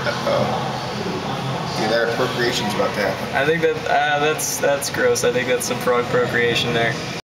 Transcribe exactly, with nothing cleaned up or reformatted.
Uh, yeah, that procreation's about to happen. I think that uh, that's that's gross. I think that's some frog procreation there.